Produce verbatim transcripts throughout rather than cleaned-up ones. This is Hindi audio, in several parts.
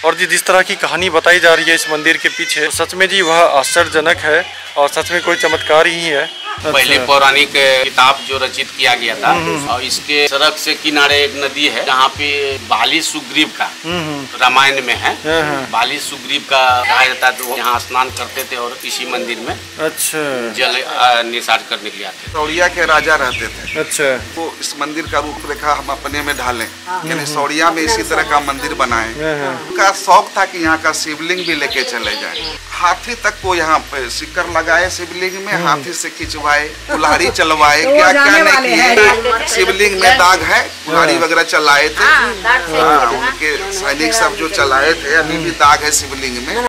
और जी जिस तरह की कहानी बताई जा रही है इस मंदिर के पीछे, तो सच में जी वह आश्चर्यजनक है और सच में कोई चमत्कार ही है। पहले पौराणिक किताब जो रचित किया गया था और इसके सड़क से किनारे एक नदी है जहाँ पे बाली सुग्रीव का रामायण में है, बाली सुग्रीव का कहा जाता है, तो यहाँ स्नान करते थे और इसी मंदिर में अच्छा जल निसार करने के लिए आते। सौड़िया के राजा रहते थे। अच्छा, तो इस मंदिर का रूपरेखा हम अपने में ढालें, यानी सौड़िया में इसी तरह का मंदिर बनाए। उनका शौक था कि यहाँ का शिवलिंग भी लेके चले जाए, हाथी तक को यहाँ पे सिक्कर लगाए शिवलिंग में, हाथी से खिंचवाए, कुल्हाड़ी चलवाए, क्या क्या नहीं किए। शिवलिंग में दाग है, कुल्हाड़ी वगैरह चलाए थे। हाँ, उनके सैनिक सब जो चलाए थे, अभी भी दाग है शिवलिंग में।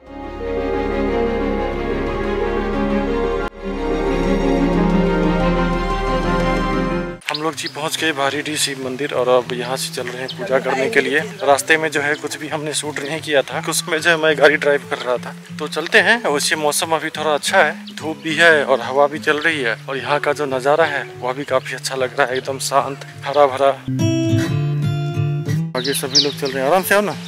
हम लोग जी पहुंच गए भारीडीह शिव मंदिर और अब यहाँ से चल रहे हैं पूजा करने के लिए। रास्ते में जो है कुछ भी हमने शूट नहीं किया था, उस समय जो है मैं गाड़ी ड्राइव कर रहा था। तो चलते हैं। वैसे मौसम अभी थोड़ा अच्छा है, धूप भी है और हवा भी चल रही है और यहाँ का जो नज़ारा है वह भी काफी अच्छा लग रहा है, एकदम शांत हरा भरा। आगे सभी लोग चल रहे हैं, आराम से आओ ना।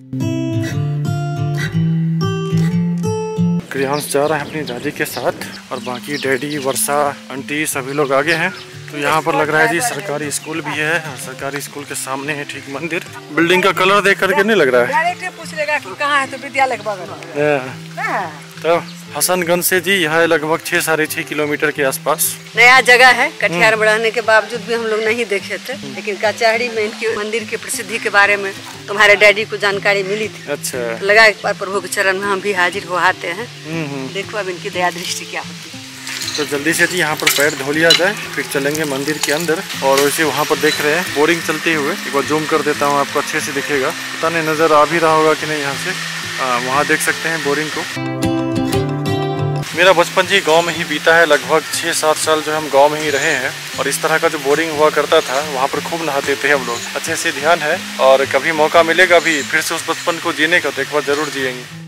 क्रियांश जा रहा है अपनी दादी के साथ और बाकी डैडी, वर्षा, आंटी सभी लोग आगे हैं। तो यहाँ पर लग रहा है जी सरकारी स्कूल भी है और सरकारी स्कूल के सामने है ठीक मंदिर। बिल्डिंग का कलर देख करके नहीं लग रहा है। डायरेक्ट पूछ लेगा कि कहाँ है, तो विद्यालय के बगल में। तो हसनगंज से जी यह लगभग छह साढ़े छह किलोमीटर के आसपास नया जगह है। कटिहार में रहने के बावजूद भी हम लोग नहीं देखे थे, लेकिन कचहरी में इनके मंदिर की प्रसिद्धि के बारे में तुम्हारे डैडी को जानकारी मिली थी। अच्छा, तो लगा एक बार प्रभु के चरण में हम भी हाजिर हो आते हैं। देखो अब इनकी दया दृष्टि क्या होती है। तो जल्दी से जी यहाँ पर पैर धो लिया जाए, फिर चलेंगे मंदिर के अंदर। और वैसे वहाँ पर देख रहे हैं बोरिंग चलते हुए, एक बार जूम कर देता हूँ, आपको अच्छे से दिखेगा। पता नहीं नज़र आ भी रहा होगा कि नहीं यहाँ से। आ, वहाँ देख सकते हैं बोरिंग को। मेरा बचपन जी गांव में ही बीता है, लगभग छः सात साल जो हम गांव में ही रहे हैं। और इस तरह का जो बोरिंग हुआ करता था वहाँ पर खूब नहाते थे हम लोग। अच्छे से ध्यान है और कभी मौका मिलेगा भी फिर से उस बचपन को जीने का, तो एक बार जरूर जिएंगे।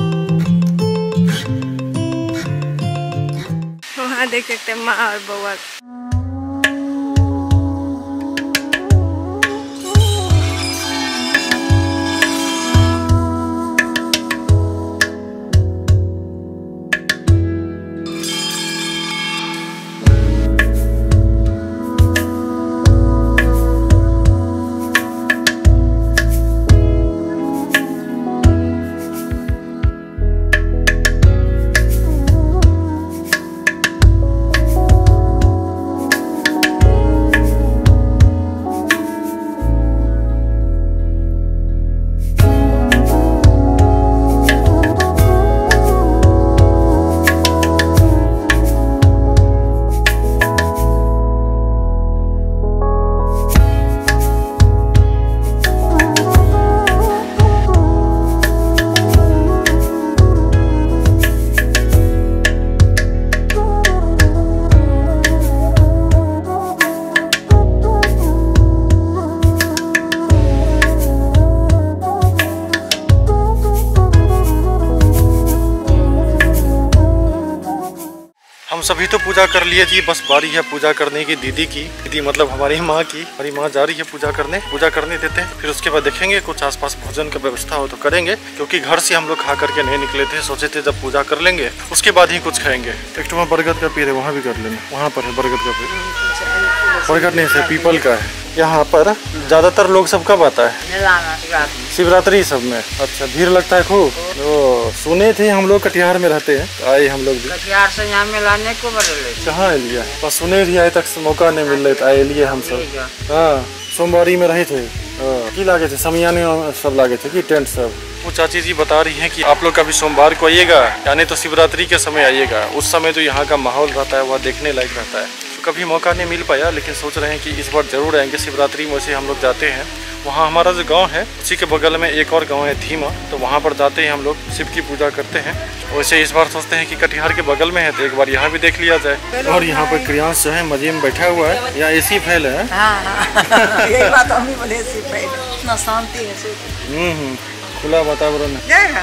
वहाँ देख सकते हैं माँ और बउआ। हम सभी तो पूजा कर लिए जी, बस बारी है पूजा करने की दीदी की। दीदी मतलब हमारी माँ की। हमारी माँ जा रही है पूजा करने, पूजा करने देते हैं, फिर उसके बाद देखेंगे कुछ आसपास भोजन का व्यवस्था हो तो करेंगे, क्योंकि घर से हम लोग खा करके नहीं निकले थे। सोचे थे जब पूजा कर लेंगे उसके बाद ही कुछ खाएंगे। एक तो वहाँ बरगद का पेड़ है, वहाँ भी कर लेना, वहाँ पर है बरगद का पेड़। बरगद नहीं से पीपल का है। यहाँ पर ज्यादातर लोग सब कब आता है? शिवरात्रि सब में। अच्छा, भीड़ लगता है खूब। तो सुने थे हम लोग कटिहार में रहते हैं, तो आए हम लोग भी कटिहार से यहाँ में लाने को बोले। कहाँ लिया, बस सुने रही आए तक मौका नहीं मिल रहा था, आए लिए हम सब। हाँ, सोमवारी में रहे थे। की लागे थे, समियाने सब लागे थे कि टेंट सब। वो चाची जी बता रही हैं कि आप लोग कभी सोमवार को आइएगा, यानी तो शिवरात्रि के समय आइएगा। उस समय जो यहाँ का माहौल रहता है वह देखने लायक रहता है। तो कभी मौका नहीं मिल पाया, लेकिन सोच रहे हैं कि इस बार जरूर आएंगे। शिवरात्रि में से हम लोग जाते हैं, वहाँ हमारा जो गांव है उसी के बगल में एक और गांव है धीमा, तो वहाँ पर जाते हैं हम लोग, शिव की पूजा करते हैं। वैसे इस बार सोचते हैं कि कटिहार के बगल में है तो एक बार यहाँ भी देख लिया जाए। और यहाँ पर क्रियांश जो है मजे में बैठा हुआ है, यहाँ एसी फैल है। यही बात हम भी बोले, एसी फैल, इतना शांति है। हम्म, खुला वातावरण है। जाएगा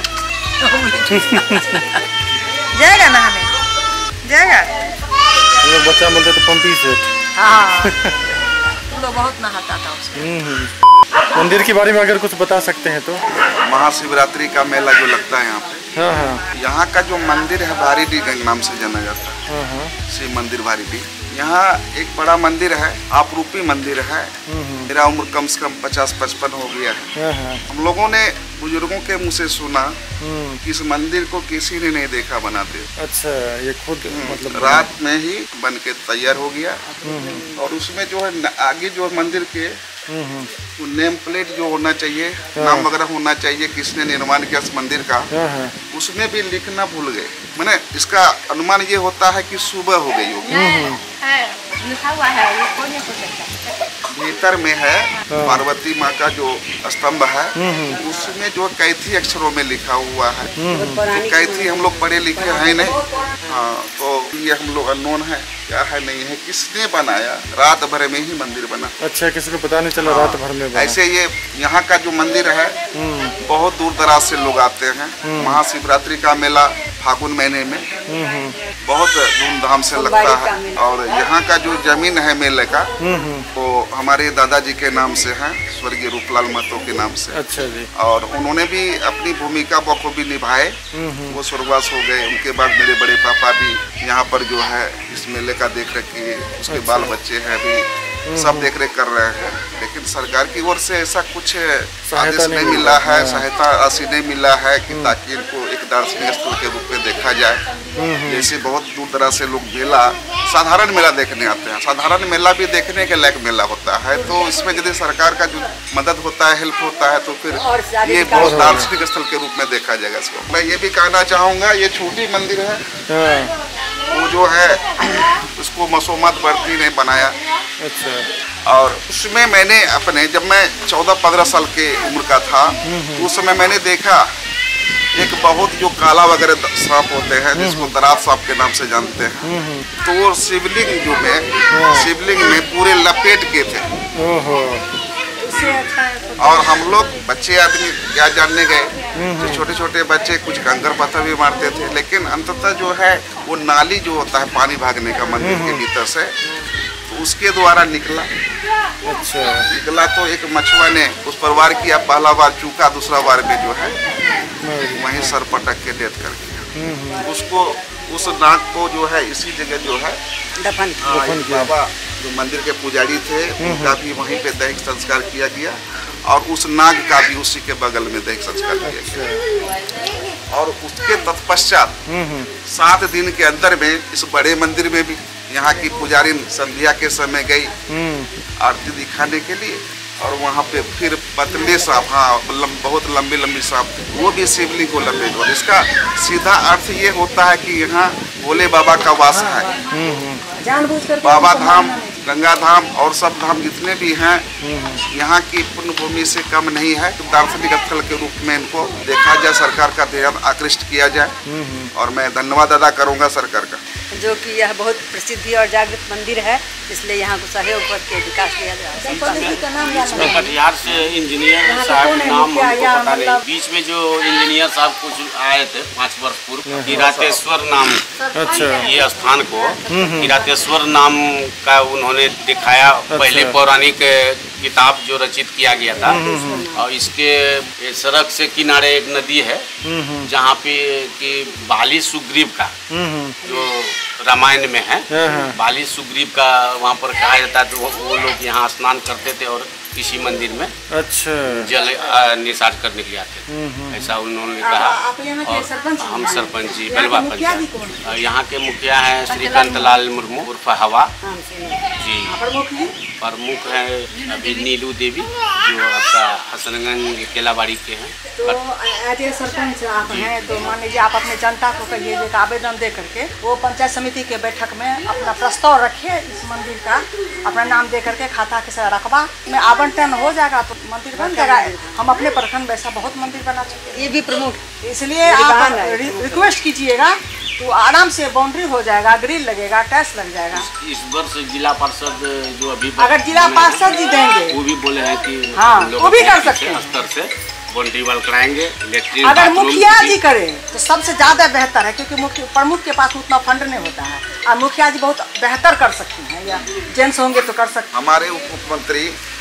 जाएगा नहाने, जाएगा। हम लोग बच्चा बोलते तो पंपी सेट। हाँ, तुम लोग बहुत नहाता था उसमें। मंदिर के बारे में अगर कुछ बता सकते हैं तो। महाशिवरात्रि का मेला जो लगता है यहाँ पे, हाँ हाँ यहाँ का जो मंदिर है भारीडी गंग नाम से जाना जाता है, हाँ हाँ शिव मंदिर भारीडी। यहाँ एक बड़ा मंदिर है, आपरूपी मंदिर है। मेरा उम्र कम से कम पचास पचपन हो गया है। हाँ हाँ हम लोगों ने बुजुर्गों के मुँह से सुना कि इस मंदिर को किसी ने नहीं देखा बनाते। अच्छा, ये खुद मतलब रात में ही बन के तैयार हो गया। और उसमें जो है न- आगे जो मंदिर के वो नेम प्लेट जो होना चाहिए, नाम वगैरह होना चाहिए, किसने निर्माण किया इस मंदिर का, हाँ हाँ उसमें भी लिखना भूल गए। मैंने इसका अनुमान ये होता है कि सुबह हो गई होगी। लिखा हुआ है, वो कोई नहीं सोच सकता। भीतर में है पार्वती माँ का जो स्तंभ है, उसमें जो कैथी अक्षरों में लिखा हुआ है। तो कैथी हम लोग पढ़े लिखे हैं नहीं, हाँ, तो ये हम लोग अननोन है, क्या है नहीं है, किसने बनाया, रात भर में ही मंदिर बना। अच्छा, किसी को पता नहीं चला रात भर में बना। ऐसे ये यहाँ का जो मंदिर है बहुत दूर दराज से लोग आते हैं। महाशिवरात्रि का मेला फागुन महीने में बहुत धूमधाम से लगता है। और यहाँ का जो जमीन है मेले का वो हमारे दादाजी के नाम से है, स्वर्गीय रूपलाल महतो के नाम से। अच्छा जी। और उन्होंने भी अपनी भूमिका बखूबी निभाए, वो स्वर्गवास हो गए। उनके बाद मेरे बड़े पापा भी यहाँ पर जो है इस मेले का देख रेख किए, उसके बाल बच्चे हैं भी सब देख रेख कर रहे हैं। लेकिन सरकार की ओर से ऐसा कुछ आदेश नहीं मिला है, सहायता राशि नहीं मिला है कि ताकि इनको एक दार्शनिक स्थल के रूप में देखा जाए। जैसे बहुत दूर दराज से लोग मेला, साधारण मेला देखने आते हैं। साधारण मेला भी देखने के लायक मेला होता है, तो इसमें यदि सरकार का जो मदद होता है, हेल्प होता है, तो फिर ये बहुत दार्शनिक स्थल के रूप में देखा जाएगा इसको। मैं ये भी कहना चाहूँगा, ये छोटी मंदिर है, वो जो है उसको मसोमत बढ़ती ने बनाया। अच्छा। और उसमें मैंने अपने, जब मैं चौदह पंद्रह साल के उम्र का था, तो उस समय मैंने देखा एक बहुत जो काला वगैरह सांप होते हैं, जिसको दराज सांप के नाम से जानते हैं, तो वो शिवलिंग जो में शिवलिंग में पूरे लपेट के थे। ओहो। और हम लोग बच्चे आदमी क्या जानने गए, जो छोटे छोटे बच्चे कुछ कंकर पत्थर भी मारते थे, लेकिन अंततः जो है वो नाली जो होता है पानी भागने का मंदिर के भीतर से, तो उसके द्वारा निकला। अच्छा। निकला तो एक मछुआ ने उस पर वार किया, पहला बार चूका, दूसरा बार में जो है वहीं सर पटक के डेथ कर गया। उसको, उस नाग को जो है इसी जगह जो है दफन दफन किया। बाबा जो मंदिर के पुजारी थे उनका भी वहीं पे दैहिक संस्कार किया गया, और उस नाग का भी उसी के बगल में दैहिक संस्कार किया गया। और उसके तत्पश्चात सात दिन के अंदर में इस बड़े मंदिर में भी यहाँ की पुजारी संध्या के समय गई आरती दिखाने के लिए, और वहाँ पे फिर पतले सांप, हाँ लम, बहुत लंबी लंबी सांप, वो भी शिवलिंग को लपेट। और इसका सीधा अर्थ ये होता है कि यहाँ भोले बाबा का वास है। बाबा धाम, गंगा धाम और सब धाम जितने भी हैं यहाँ की पुण्य भूमि से कम नहीं है। तो दार्शनिक स्थल के रूप में इनको देखा जाए, सरकार का ध्यान आकृष्ट किया जाए। और मैं धन्यवाद अदा करूँगा सरकार का, जो कि यह बहुत प्रसिद्धि और जागृत मंदिर है, इसलिए यहाँ को सहयोग करके विकास किया जाए। इसमें कटिहार से इंजीनियर साहब नाम हमको पता नहीं, बीच में जो इंजीनियर साहब कुछ आए थे पाँच वर्ष पूर्व, किरातेश्वर नाम, अच्छा, ये स्थान को किरातेश्वर नाम का उन्होंने दिखाया। पहले पौराणिक किताब जो रचित किया गया था, और इसके सड़क से किनारे एक नदी है जहाँ पे कि बाली सुग्रीव का जो रामायण में है, बाली सुग्रीव का वहाँ पर कहा जाता है। तो वो लोग यहाँ स्नान करते थे और इसी मंदिर में अच्छा जल निसार करने के लिए आते थे, ऐसा उन्होंने कहा। और हम सरपंच जी बलवा पंचायत, यहाँ के मुखिया हैं श्रीकांत लाल मुर्मू उर्फ हवा जी, प्रमुख हैं अभी नीलू देवी जो आपका हसनगंज केलाबाड़ी के हैं। तो ऐसे सरपंच आप हैं, तो मान लीजिए आप अपने जनता को कहिए कि आवेदन दे करके वो पंचायत समिति के बैठक में अपना प्रस्ताव रखिए, इस मंदिर का अपना नाम दे करके खाता के रकबा में आवंटन हो जाएगा तो मंदिर बन जाएगा। हम अपने प्रखंड वैसा बहुत मंदिर बना चुके हैं, ये भी प्रमुख, इसलिए आप रिक्वेस्ट कीजिएगा तो आराम से बाउंड्री हो जाएगा, ग्रिल लगेगा, टैक्स लग जाएगा। इस वर्ष जिला पार्षद जो अभी अगर जिला पार्षद जी देंगे वो भी बोले हैं कि हाँ वो भी कर सकते हैं, स्तर से बाउंड्री वाल कराएंगे। अगर मुखिया जी करें तो सबसे ज्यादा बेहतर है, क्योंकि मुख्य प्रमुख के पास उतना फंड नहीं होता है, और मुखिया जी बहुत बेहतर कर सकते हैं, या जेंट्स होंगे तो कर सकते हैं। हमारे उप मुख्यमंत्री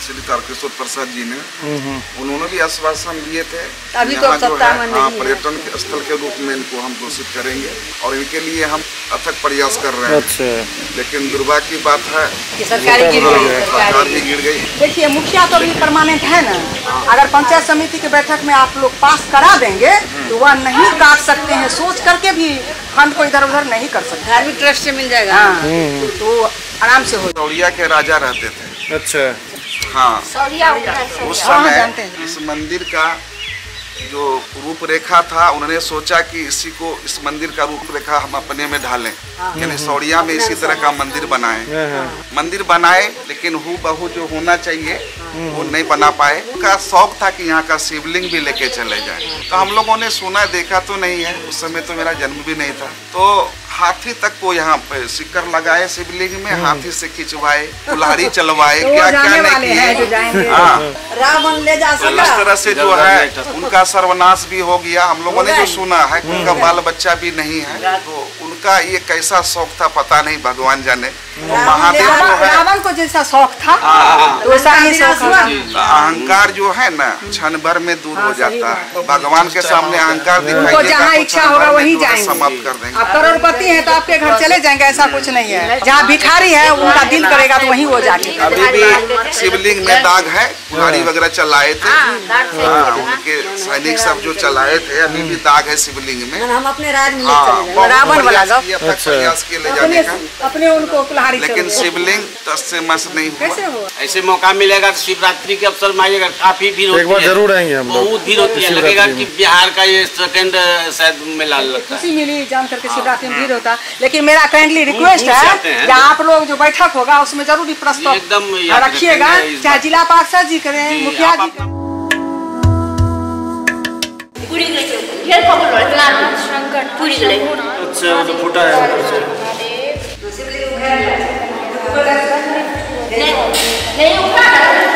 श्री तारकेश्वर प्रसाद जी ने, उन्होंने भी आश्वासन दिए थे अभी तो यहाँ जो सत्ता है में हाँ, नहीं है। पर्यटन के स्थल के रूप में इनको हम घोषित करेंगे और इनके लिए हम अथक प्रयास कर रहे हैं। अच्छा, लेकिन दुर्भाग्य की बात है कि सरकारी गिर हाँ, गई, सरकार भी गिर गई। देखिए मुखिया तो अभी परमानेंट है ना, अगर पंचायत समिति की बैठक में आप लोग पास करा देंगे तो वह नहीं काट सकते हैं, सोच करके भी फंड को इधर उधर नहीं कर सकते। धार्मिक ट्रस्ट से मिल जाएगा। हाँ, तो आराम से हो। सौड़िया के राजा रहते थे। अच्छा, हाँ, सौरिया उधर उस सौरिया। हाँ, समय जानते हैं। इस मंदिर का जो रूपरेखा था, उन्होंने सोचा कि इसी को इस मंदिर का रूपरेखा हम अपने में ढालें, यानी सौड़िया में इसी तरह का मंदिर बनाएं। मंदिर बनाए लेकिन हु बहू जो होना चाहिए वो नहीं बना पाए। उनका शौक था कि यहाँ का शिवलिंग भी लेके चले जाए। तो हम लोगों ने सुना, देखा तो नहीं है, उस समय तो मेरा जन्म भी नहीं था। तो हाथी तक को यहाँ पे सिक्कर लगाए शिवलिंग में, हाथी से खिंचवाए, कुल्हाड़ी चलवाए, क्या क्या नहीं किए। हाँ, रावण ले जा तो इस तरह से जो है उनका सर्वनाश भी हो गया। हम लोगों ने जो सुना है कि उनका बाल बच्चा भी नहीं है। तो उनका ये कैसा शौक था पता नहीं, भगवान जाने। तो महादेव जो है रावण को जैसा शौक था तो वैसा ही शौक हुआ। अहंकार जो है ना क्षण भर में दूर हो जाता है। भगवान के सामने अहंकार दिखाई उनको देगा जहाँ तो इच्छा क्षण होगा भर में वहीं जो है जाएंगे। समाप्त कर देंगे। आप करोड़पति हैं तो आपके घर चले जाएंगे, ऐसा कुछ नहीं है। जहाँ भिखारी है उनका दिल करेगा तो वहीं वो जाके। अभी भी शिवलिंग में दाग है, कुल्हाड़ी वगैरह चलाए थे। हाँ, उनके सैनिक सब जो चलाए थे, अभी भी दाग है शिवलिंग में। हम अपने राज में ले हाँ, चले जाएंगे। बहुत रावण वाला प्रयास गाँव। किया था, प्रयास किए ले जाने का, अपने उनको कुल्हाड़ी लेकिन शिवलिंग दस से मस नहीं हुआ। कैसे हुआ? ऐसे मौका मिलेगा तो शिवरात्रि के अवसर में आइएगा, काफी भीड़ होती एक बार है। जरूर आएंगे हम लोग। बहुत भीड़ होती है, शिवरात्रि लगेगा में। कि बिहार का ये सेकंड शायद मेला लगता है। खुशी मिली जान करके शिवरात्रि में भीड़ होता है। लेकिन मेरा काइंडली रिक्वेस्ट दूर से आते है हैं। जहाँ आप लोग जो बैठक होगा उसमें जरूरी प्रस्ताव एकदम याद रखिएगा, रखेंगे इस चाहे बात। जिला पार्षद जी करें, जी, मुखिया आप- जी आप- करें। पूरी गई ढेर खबर लड़का शंकर पूरी गई अच्छा, तो फूटा है। नहीं नहीं उठा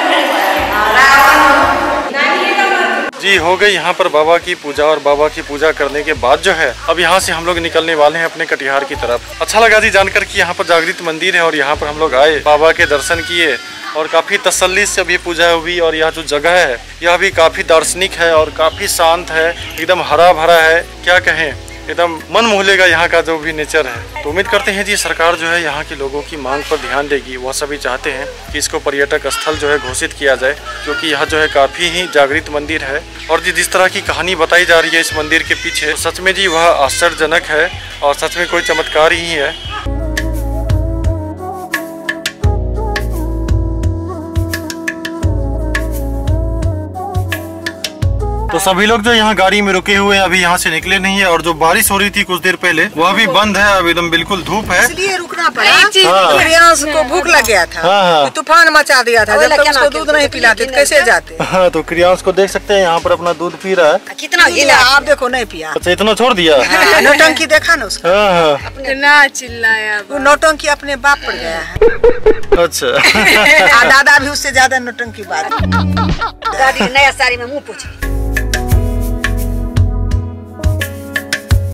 जी, हो गई यहाँ पर बाबा की पूजा। और बाबा की पूजा करने के बाद जो है अब यहाँ से हम लोग निकलने वाले हैं अपने कटिहार की तरफ। अच्छा लगा जी जानकर कि यहाँ पर जागृत मंदिर है और यहाँ पर हम लोग आए, बाबा के दर्शन किए और काफ़ी तसल्ली से अभी पूजा हुई। और यह जो जगह है यह भी काफ़ी दार्शनिक है और काफ़ी शांत है, एकदम हरा भरा है। क्या कहें, एकदम मन मोह लेगा यहाँ का जो भी नेचर है। तो उम्मीद करते हैं जी सरकार जो है यहाँ के लोगों की मांग पर ध्यान देगी। वह सभी चाहते हैं कि इसको पर्यटक स्थल जो है घोषित किया जाए, क्योंकि यह जो है काफ़ी ही जागृत मंदिर है। और जी जिस तरह की कहानी बताई जा रही है इस मंदिर के पीछे, सच में जी वह आश्चर्यजनक है और सच में कोई चमत्कार ही है। तो सभी लोग जो यहाँ गाड़ी में रुके हुए हैं अभी यहाँ से निकले नहीं है। और जो बारिश हो रही थी कुछ देर पहले वह भी बंद है, अब एकदम बिल्कुल धूप है। इसलिए रुकना पड़ा। हाँ। प्रियांश को भूख लग गया था, हाँ, हाँ। तो तूफान मचा दिया था। जब तक उसको दूध नहीं पिलाते तो कैसे जाते? हाँ, तो क्रियांश को देख सकते हैं यहाँ पर अपना दूध पी रहा है। कितना गिला आप देखो, नहीं पिया। अच्छा, इतना छोड़ दिया। हाँ, नौटंकी देखा ना उसका, हाँ, हाँ। कितना चिल्लाया। वो नौटंकी अपने बाप पर गया है। अच्छा। दादा भी उससे ज्यादा नौटंकी बात। दादी नया साड़ी में मुंह पोछी